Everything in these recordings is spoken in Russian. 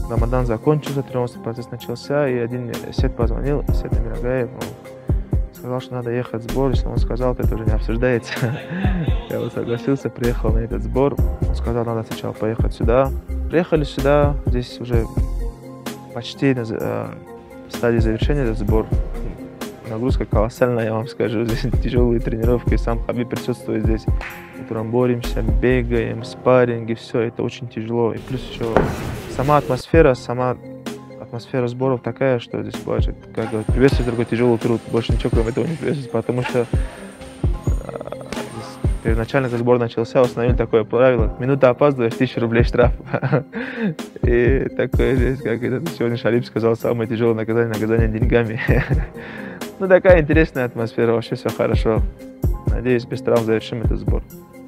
Рамадан закончился, тренировочный процесс начался, и один Сет позвонил, Сет Амирагаев, он сказал, что надо ехать в сбор, если он сказал, то это уже не обсуждается. Я вот согласился, приехал на этот сбор, он сказал, надо сначала поехать сюда. Приехали сюда, здесь уже почти на стадии завершения этот сбор. Нагрузка колоссальная, я вам скажу, здесь тяжелые тренировки, сам Хабиб присутствует здесь. Утром боремся, бегаем, спарринги, все, это очень тяжело. И плюс еще сама атмосфера сборов такая, что здесь бывает, как говорят, приветствует другой тяжелый труд, больше ничего кроме этого не приветствует, потому что первоначально, когда сбор начался, установили такое правило: минута опаздываешь, 1000 рублей штраф. И такое здесь, как сегодня Шарипов сказал, самое тяжелое наказание деньгами. Ну, такая интересная атмосфера, вообще все хорошо. Надеюсь, без травм завершим этот сбор.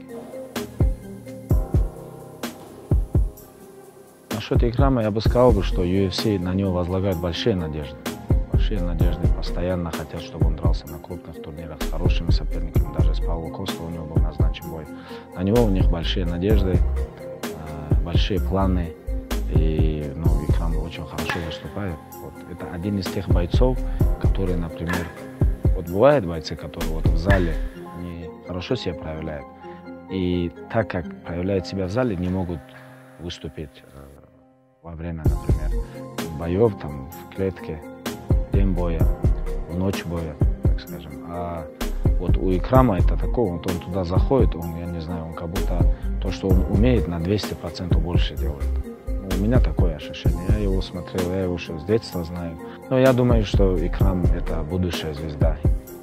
Насчет Икрама я бы сказал, что UFC на него возлагает большие надежды. Большие надежды, постоянно хотят, чтобы он дрался на крупных турнирах с хорошими соперниками. Даже с Пауло Коста у него был назначен бой. На него у них большие надежды, большие планы. И Икрам очень хорошо выступает. Вот. Это один из тех бойцов, которые, например, вот бывают бойцы, которые вот в зале не хорошо себя проявляют. И так как проявляют себя в зале, не могут выступить во время, например, боев там, в клетке, день боя, в ночь боя, так скажем. А вот у Икрама это такое, вот он туда заходит, он, я не знаю, он как будто то, что он умеет, на 200% больше делает. У меня такое ощущение. Я его смотрел, я его еще с детства знаю. Но я думаю, что Икрам – это будущая звезда.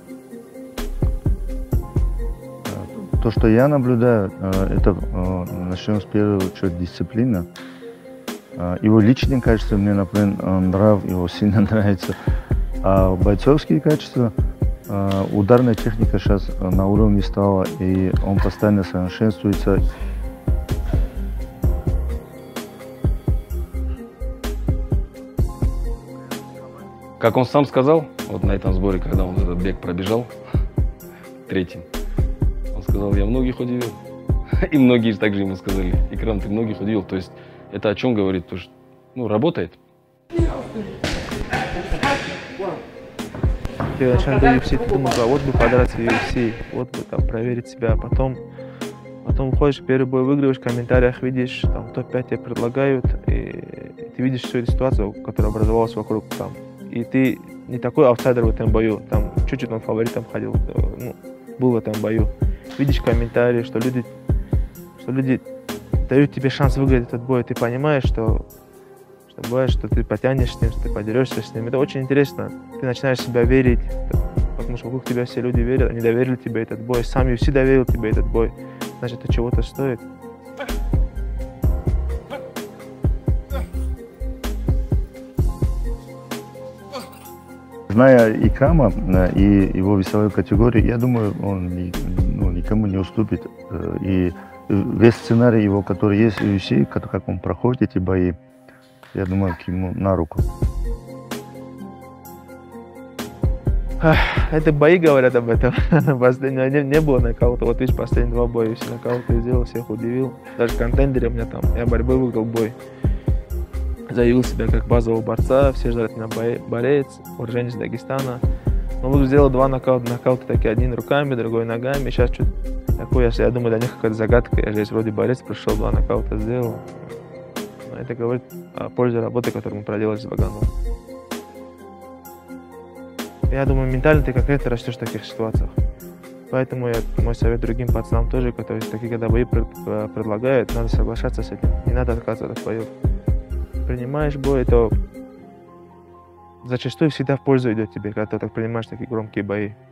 То, что я наблюдаю, это, начнем с первой очереди, дисциплина. Его личные качества мне, например, нрав его сильно нравится. А бойцовские качества, ударная техника сейчас на уровне стала, и он постоянно совершенствуется. Как он сам сказал, вот на этом сборе, когда он этот бег пробежал, третьим, он сказал, я многих удивил. И многие также ему сказали, Икрам, ты многих удивил. То есть это о чем говорит? То, что, работает. Ты начал до UFC, ты думал, вот бы подраться в UFC, вот бы там проверить себя, потом уходишь, первый бой выигрываешь, в комментариях видишь, там топ-5 тебе предлагают, и ты видишь всю эту ситуацию, которая образовалась вокруг там. И ты не такой аутсайдер в этом бою, там чуть-чуть он фаворитом ходил, был в этом бою. Видишь комментарии, что люди дают тебе шанс выиграть этот бой, ты понимаешь, что бывает, что ты потянешь с ним, что ты подерешься с ним. Это очень интересно. Ты начинаешь себя верить, потому что вокруг тебя все люди верят, они доверили тебе этот бой, сам UFC доверил тебе этот бой, значит, это чего-то стоит. Зная Икрама и его весовую категорию, я думаю, он никому не уступит. И весь сценарий его, который есть в UFC, как он проходит эти бои, я думаю, к ему на руку. Это бои говорят об этом. Не было нокаута. Вот видишь, последние 2 боя все нокауты сделал, всех удивил. Даже контендеры у меня там. Я борьбой выиграл бой. Заявил себя как базового борца. Все ждали меня борец, уроженец Дагестана. Но сделал 2 нокаута такие. Один руками, другой ногами. Сейчас что-то такое, я думаю, для них какая-то загадка. Я же здесь вроде борец, пришел, 2 нокаута сделал. Но это говорит о пользе работы, которую мы проделали с Вагановым. Я думаю, ментально ты конкретно растешь в таких ситуациях. Поэтому мой совет другим пацанам тоже, которые такие когда бои предлагают, надо соглашаться с этим. Не надо отказываться от боев. Принимаешь бой, то зачастую всегда в пользу идет тебе, когда ты так принимаешь такие громкие бои.